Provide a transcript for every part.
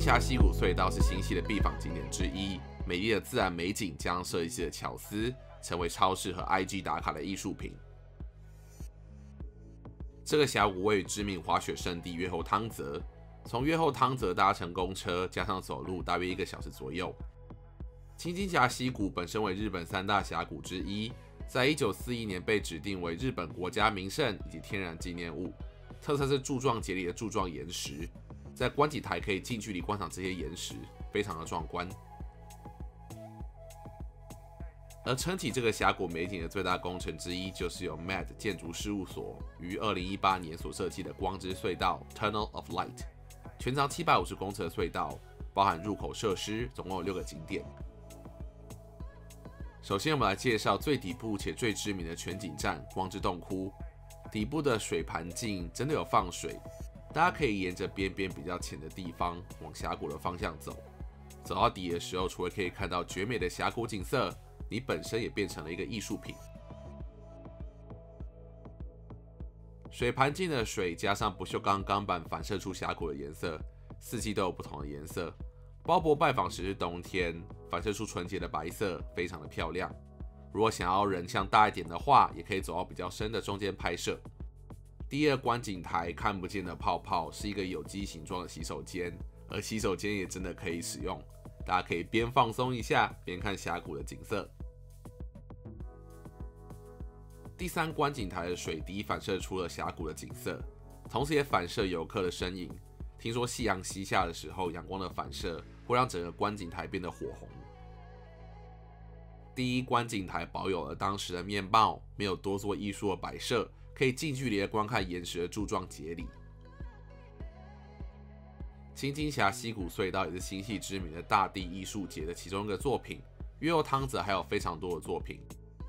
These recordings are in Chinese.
峡溪谷隧道是新系的必访景点之一，美丽的自然美景加上设计师的巧思，成为超适合 IG 打卡的艺术品。这个峡谷位于知名滑雪胜地越后汤泽，从越后汤泽搭乘公车加上走路大约1个小时左右。青金峡溪谷本身为日本3大峡谷之一，在1941年被指定为日本国家名胜以及天然纪念物，特色是柱状节理的柱状岩石，在观景台可以近距离观赏这些岩石，非常的壮观。而撑起这个峡谷美景的最大工程之一，就是由 MAD 建筑事务所于2018年所设计的光之隧道 Tunnel of Light， 全长750公尺的隧道，包含入口设施，总共有6个景点。首先，我们来介绍最底部且最知名的全景站光之洞窟。底部的水盘径真的有放水，大家可以沿着边边比较浅的地方往峡谷的方向走。走到底的时候，除了可以看到绝美的峡谷景色，你本身也变成了一个艺术品。水盘径的水加上不锈钢钢板反射出峡谷的颜色，四季都有不同的颜色。鲍勃拜访时是冬天，反射出纯洁的白色，非常的漂亮。如果想要人像大一点的话，也可以走到比较深的中间拍摄。第二观景台看不见的泡泡是一个有机形状的洗手间，而洗手间也真的可以使用，大家可以边放松一下，边看峡谷的景色。第三观景台的水滴反射出了峡谷的景色，同时也反射游客的身影。听说夕阳西下的时候，阳光的反射会让整个观景台变得火红。第一观景台保有了当时的面貌，没有多做艺术的摆设，可以近距离的观看岩石的柱状节理。青金峡溪谷隧道也是新系知名的大地艺术节的其中一个作品。越后汤泽还有非常多的作品。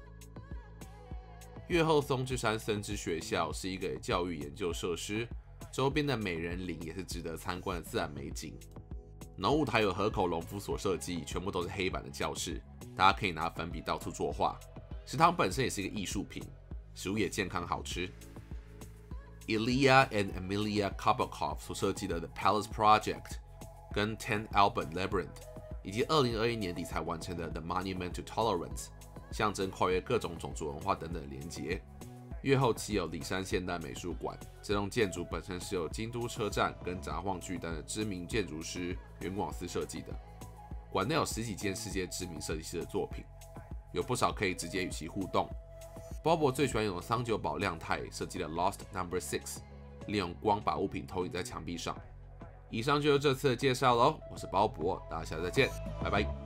越后松之山森之学校是一个教育研究设施，周边的美人岭也是值得参观的自然美景。农舞台有河口隆夫所设计，全部都是黑板的教室，大家可以拿粉笔到处作画。食堂本身也是一个艺术品，食物也健康好吃。Ilya and Emilia Kabakov 所设计的 The Palace Project 跟 Ten Albert Labyrinth， 以及2021年底才完成的 The Monument to Tolerance， 象征跨越各种种族文化等等的连结。越后期有里山现代美术馆，这栋建筑本身是由京都车站跟札幌巨蛋的知名建筑师原广司设计的。馆内有10几件世界知名设计师的作品，有不少可以直接与其互动。鲍勃最喜欢用桑久保亮太设计的 Lost No. 6， 利用光把物品投影在墙壁上。以上就是这次的介绍喽，我是鲍勃，大家下次再见，拜拜。